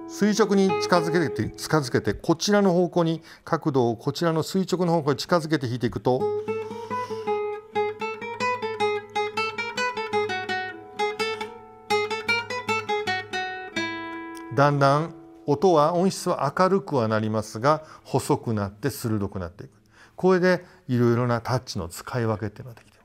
垂直に近づけてこちらの方向に角度をこちらの垂直の方向に近づけて弾いていくと、だんだん音質は明るくはなりますが細くなって鋭くなっていく。これでいろいろなタッチの使い分けっていうのができて